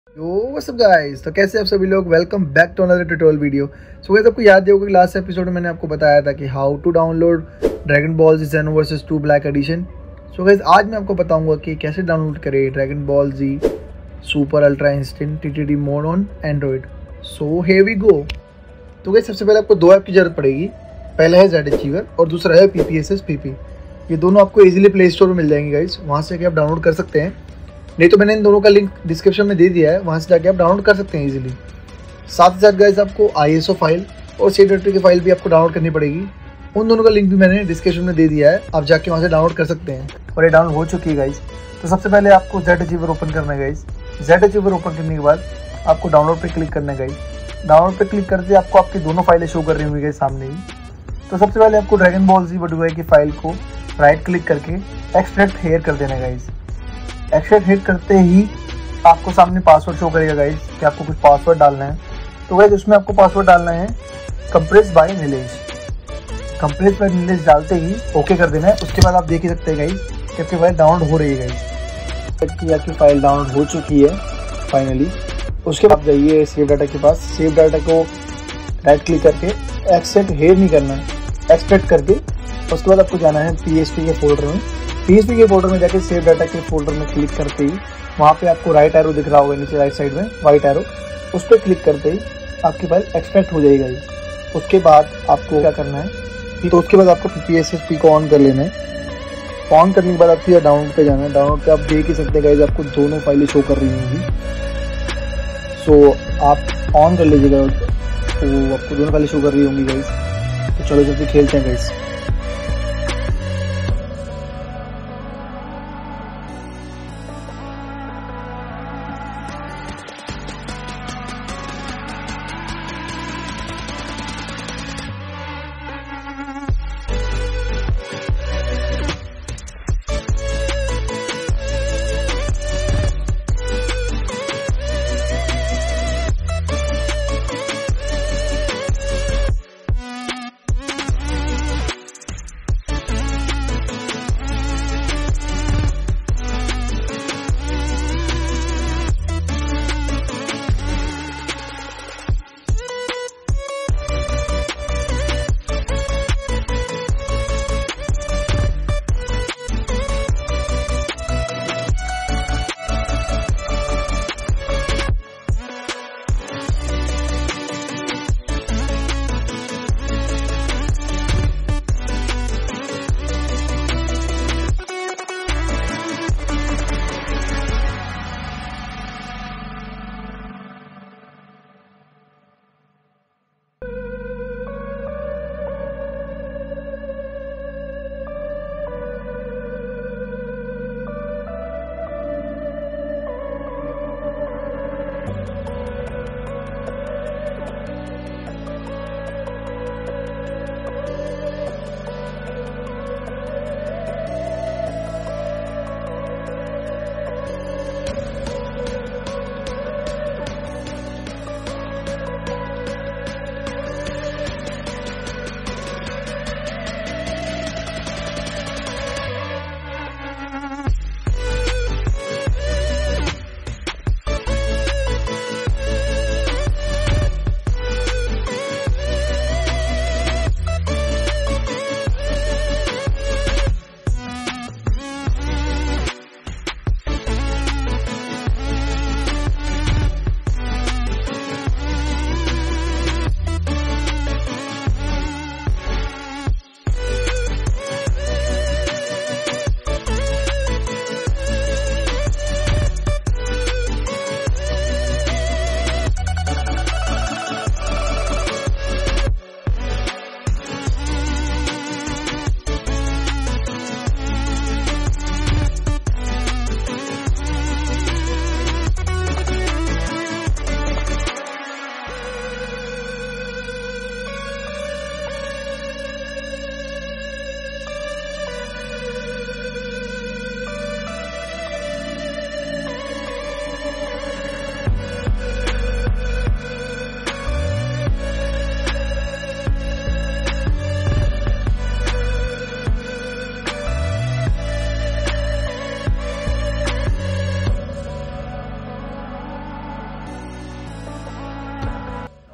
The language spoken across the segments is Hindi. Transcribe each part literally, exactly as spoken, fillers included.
यो व्हाट्स अप गाइस, तो कैसे आप सभी लोग। Welcome back to another tutorial video. So guys, आपको याद होगा कि लास्ट एपिसोड में मैंने आपको बताया था कि how to download Dragon Ball Z Xenoverse two black edition. So guys, आज मैं आपको बताऊंगा कि कैसे डाउनलोड करें Dragon Ball Z super ultra instinct TTD mod on Android. So here we go. तो गाइस, सबसे पहले आपको दो ऐप की जरूरत पड़ेगी। पहला है जेड अचीवर और दूसरा है पीपीएसएस पीपी। ये दोनों आपको इजीली प्ले स्टोर में मिल जाएंगे गाइस, वहाँ से आप डाउनलोड कर सकते हैं। नहीं तो मैंने इन दोनों का लिंक डिस्क्रिप्शन में दे दिया है, वहाँ से जाके आप डाउनलोड कर सकते हैं इजीली। साथ ही साथ गाइस, आपको आईएसओ फाइल और सेव डायरेक्टरी की फाइल भी आपको डाउनलोड करनी पड़ेगी। उन दोनों का लिंक भी मैंने डिस्क्रिप्शन में दे दिया है, आप जाके वहाँ से डाउनलोड कर सकते हैं। और ये डाउनलोड हो चुकी है गाइस। तो सबसे पहले आपको जेड अचीवर ओपन करना है गाइस। जेड अचीवर ओपन करने के बाद आपको डाउनलोड पे क्लिक करना है गाइस। डाउनलोड पे क्लिक करते आपको आपकी दोनों फाइलें शो कर रही होंगी गाइस सामने ही। तो सबसे पहले आपको ड्रैगन बॉल जी बडुआई की फाइल को राइट क्लिक करके एक्सट्रैक्ट हेयर कर देना है गाइस। एक्सट्रैक्ट हेयर करते ही आपको सामने पासवर्ड शो करेगा गाइस कि आपको कुछ पासवर्ड डालना है। तो गाइस, उसमें आपको पासवर्ड डालना है compress by Nilesh. Compress by Nilesh डालते ही ओके कर देना है। उसके बाद आप देख ही सकते हैं गाइस कि आपकी फाइल डाउनलोड हो रही है गाइस। कि आपकी फाइल डाउनलोड हो चुकी है फाइनली। उसके बाद जाइए सेव डाटा के पास। सेव डाटा को राइट क्लिक करके एक्सट्रैक्ट हेयर नहीं करना है, एक्सट्रैक्ट करके उसके बाद आपको जाना है पीएसपी के फोल्डर में। पीएसपी के फोल्डर में जाके सेव डाटा के फोल्डर में क्लिक करते ही वहाँ पे आपको राइट एरो दिख रहा होगा नीचे राइट साइड में, वाइट एरो, उस पर क्लिक करते ही आपकी फाइल एक्सट्रैक्ट हो जाएगी। उसके बाद आपको क्या करना है, तो उसके बाद आपको पीपीएसएसपी को ऑन कर लेना है। ऑन करने के बाद आपको डाउनलोड पे जाना है। डाउनलोड पे आप देख ही सकते हैं गाइस, आपको दोनों फाइलें शो कर रही होंगी। सो आप ऑन कर लीजिएगा, तो आपको दोनों फाइलें शो कर रही होंगी गाइस। तो चलो जल्दी खेलते हैं गाइस।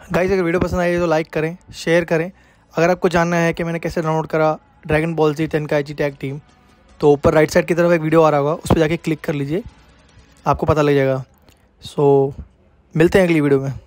गाइस अगर वीडियो पसंद आई तो लाइक करें, शेयर करें। अगर आपको जानना है कि मैंने कैसे डाउनलोड करा Dragon Ball Z Tenkaichi tag team, तो ऊपर राइट साइड की तरफ एक वीडियो आ रहा होगा, उस पर जाके क्लिक कर लीजिए, आपको पता लग जाएगा। सो मिलते हैं अगली वीडियो में।